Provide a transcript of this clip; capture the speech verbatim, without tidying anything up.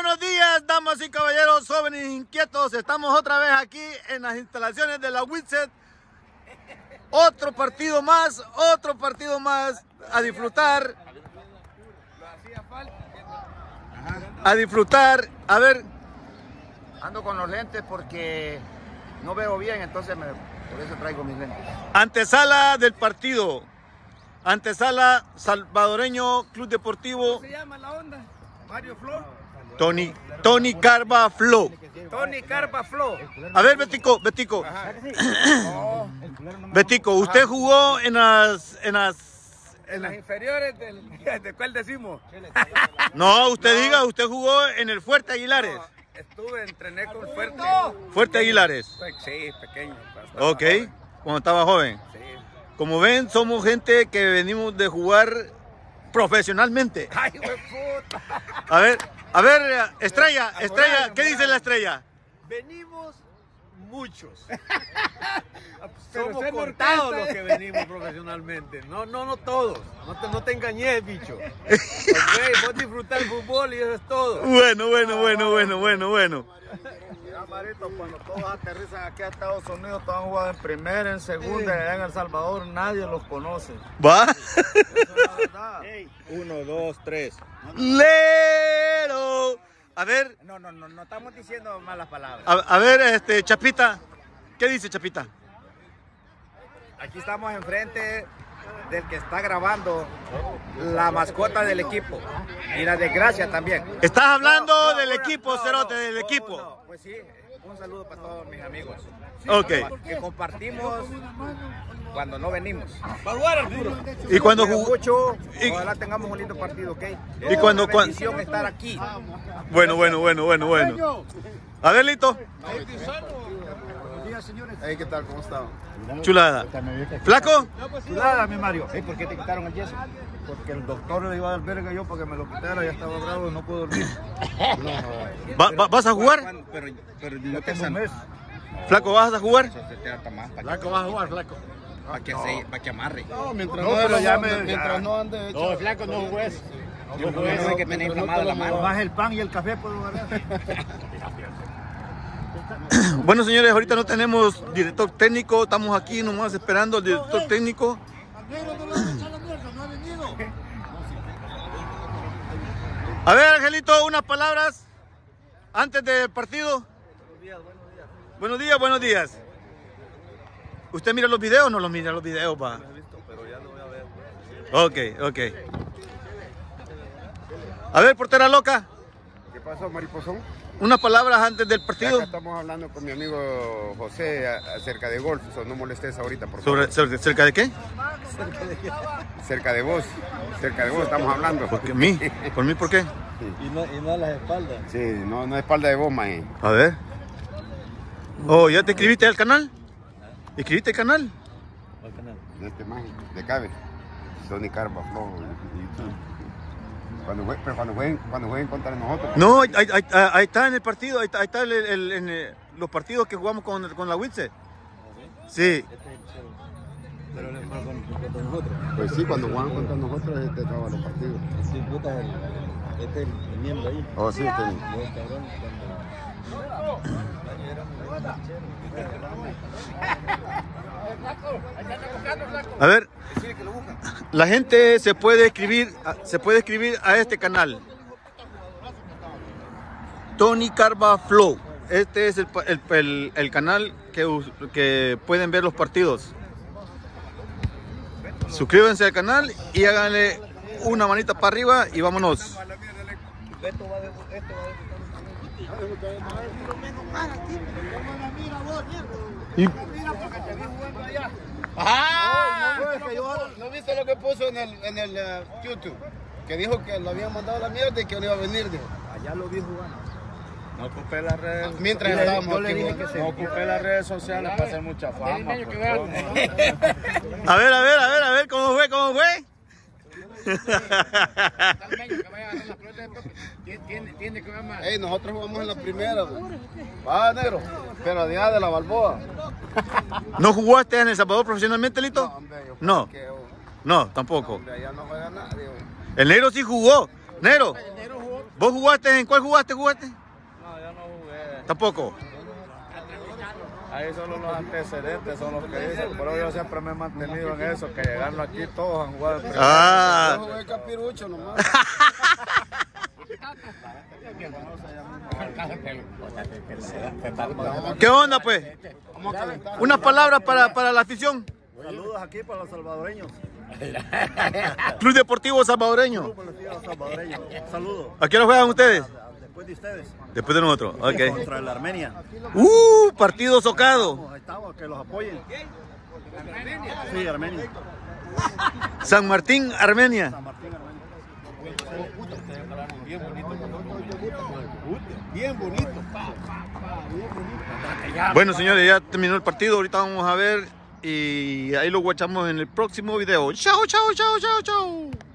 buenos días, damas y caballeros, jóvenes inquietos. Estamos otra vez aquí en las instalaciones de la Whitsett. Otro partido más, otro partido más a disfrutar. A disfrutar, a ver. Ando con los lentes porque no veo bien, entonces me, por eso traigo mis lentes. Antesala del partido. Antesala Salvadoreño Club Deportivo. ¿Cómo se llama la onda? Mario Flo. Tony, Tony Carva Flo. Tony Carva Flo. A ver, Betico, Betico. Oh. Betico, usted jugó en las, en las, En las inferiores del, ¿de cuál decimos? no, usted No. diga, usted jugó en el Fuerte Aguilares. No, estuve, entrené con Fuerte. Fuerte Aguilares. Sí, pequeño. bastante Ok, joven. cuando estaba joven. Sí. Como ven, somos gente que venimos de jugar profesionalmente. Ay, güey, puta. A ver, a ver, Estrella, Estrella, ¿qué dice la Estrella? Venimos muchos. Pero Somos usted no contados orquesta, los ¿eh? que venimos profesionalmente. No, no, no todos. No te, no te engañes, bicho. Ok, vos disfrutar el fútbol y eso es todo. Bueno, bueno, bueno, bueno, bueno, bueno. Ya, Marito, cuando todos aterrizan aquí a Estados Unidos, todos han jugado en primera, en segunda, y allá en El Salvador nadie los conoce. ¿Va? Eso es la verdad. Uno, dos, tres. Lero. A ver, No, no, no, no estamos diciendo malas palabras. a, a ver, este, Chapita, ¿qué dice Chapita? Aquí estamos enfrente del que está grabando la mascota del equipo y la desgracia también. Estás hablando No, no, del una- equipo, no, Cerote, no, del no, equipo. no, pues sí, un saludo para todos mis amigos. Sí, Ok. Que compartimos cuando no venimos. Y cuando Cuídense jugó... mucho, y- ojalá tengamos un lindo partido, ¿ok? Y cuando- Una cuan- bendición estar aquí. Bueno, bueno, bueno, bueno, bueno. A ver, Lito, Hey, ¿qué tal? ¿Cómo están? chulada. ¿Flaco? Nada, mi Mario. Hey, ¿por qué te quitaron el yeso? Porque el doctor le iba a dar verga yo para que me lo quitara, ya estaba bravo y no puedo dormir. ¿Va- va- ¿Vas a jugar? ¿Cuándo? Pero, pero Ya no te tengo un sanó. mes. Flaco, ¿vas a jugar? Eso se te harta más para que, Flaco, vas a jugar, flaco. para que, se- para que amarre. No, mientras no, pero ya me, mientras no ande hecho. No, flaco, no jugues. Yo no sé que tenés inflamada la mano. Más el pan y el café puedo agarrar. Bueno, señores, ahorita no tenemos director técnico, estamos aquí nomás esperando al director técnico. A ver, Angelito, unas palabras antes del partido. Buenos días, buenos días. Buenos días, buenos días. ¿Usted mira los videos o no los mira los videos, pa? Ok, ok. A ver, portera loca, ¿Qué pasó, mariposón? unas palabras antes del Acá partido. estamos hablando con mi amigo José a- acerca de golf, so no molestes ahorita, por favor. Sobre, sobre- ¿Cerca de qué? Cerca de vos, cerca de vos estamos hablando. ¿Por qué? ¿Mí? ¿Por mí por qué? Y no, y no a las espaldas. Sí, no, no es espalda de vos, maje. A ver. Oh, ¿ya te inscribiste al canal? ¿Inscribiste al canal? Al canal. De este maje, de Cabe. Tony Carva, Flow, YouTube. Cuando, jue- pero cuando jueguen, cuando jueguen contra nosotros. No, ahí, ahí- ahí- ahí está en el partido, ahí está, ahí está el- el- en eh, los partidos que jugamos con, con la Whitsett. Sí. Pero le fue con, con nosotros. Pues sí, cuando juegan contra nosotros, este acaba los partidos. Sí, puta, el, este es el miembro ahí. Oh, sí, este. Vos, cabrón, cuando... A ver, la gente se puede escribir, se puede escribir a este canal. Tony Carva Flow. Este es el, pa- el- el- el canal que, us- que pueden ver los partidos. Suscríbanse al canal y háganle una manita para arriba y vámonos. Y- Ah, ¿no viste lo que puso en el, en el eh, YouTube? Que dijo que lo habían mandado a la mierda y que no iba a venir, dijo. Allá lo vi jugando. No ocupé las redes. Mientras Yo le- estábamos yo le aquí, dije vos. que se- no ocupé las redes sociales para hacer mucha fama. pues, todo. A ver, a ver, a ver, a ver, ¿cómo fue? ¿Cómo fue? Ey, nosotros jugamos en la primera, güey. Va, negro. Pero allá de la Balboa. ¿No jugaste en El Salvador profesionalmente, Lito? No, hombre, yo No. que, oh, No, tampoco. hombre, allá no juega nadie, güey. El negro sí jugó. Negro. El negro jugó ¿Vos jugaste? ¿En cuál jugaste? ¿Jugaste? No, yo no jugué. Tampoco. Ahí solo los antecedentes son los que dicen, pero yo siempre me he mantenido en eso, que llegando aquí todos han jugado en primera. Ah. Yo jugué capirucho nomás. ¿Qué onda, pues? Unas palabras para, para la afición. Saludos aquí para los salvadoreños. Club Deportivo Salvadoreño. salvadoreños. Saludos. ¿A qué hora juegan ustedes? Después de ustedes. Después de nosotros. Ok. Contra el Armenia. Uh, partido socado. Ahí estamos, que los apoyen. Sí, Armenia. San Martín, Armenia. San Martín, Armenia. Bien bonito. Bueno, señores, ya terminó el partido. Ahorita vamos a ver y ahí lo guachamos en el próximo video. Chao, chao, chao, chao, chao.